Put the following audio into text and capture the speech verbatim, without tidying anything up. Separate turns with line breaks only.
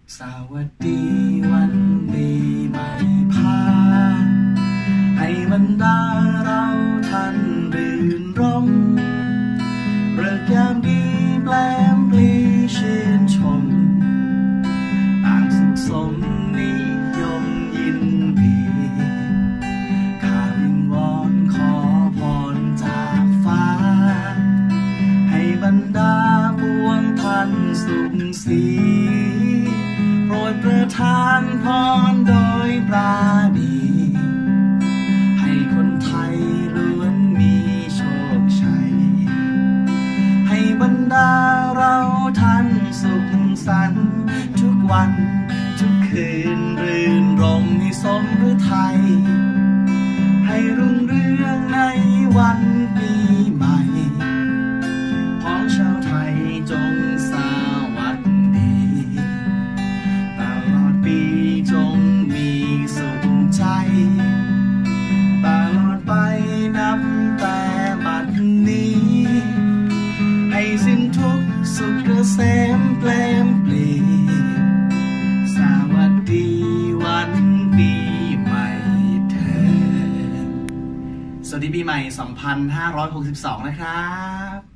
สวัสดีวันปีใหม่พาให้บรรดาเราท่านรื่นรมเริกยามดีแปลมปลีชื่นชมต่างสุขสมนิยมยินดีข้าวิงวอนขอพรจากฟ้าให้บรรดาปวงท่านสุขสีโปรดประทานพรโดยปราณีให้คนไทยล้วนมีโชคชัยให้บรรดาเราท่านสุขสันต์ทุกวันทุกคืนรื่นรมให้สมฤทัยให้รุ่งเรืองในวันปีใหม่พ้องชาวไทยจงสวัสดีตลอดปีจงมีสุขใจตลอดไปนับแต่บัดนี้ให้สิ้นทุกสุขเกษมเปลมปลีสวัสดีวันปีใหม่เถิดสวัสดีปีใหม่ สองพันห้าร้อยหกสิบสอง นะครับ